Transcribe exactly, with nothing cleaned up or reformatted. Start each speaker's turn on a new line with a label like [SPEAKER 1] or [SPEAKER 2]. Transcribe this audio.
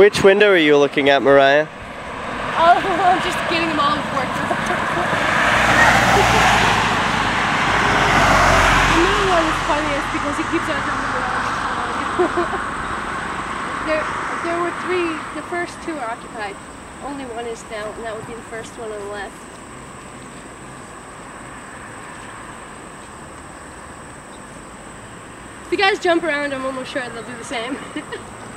[SPEAKER 1] Which window are you looking at, Mariah?
[SPEAKER 2] Oh, I'm just getting them all worked. The middle one is funniest because he keeps on jumping around. there, there were three. The first two are occupied. Only one is now, and that would be the first one on the left. If you guys jump around, I'm almost sure they'll do the same.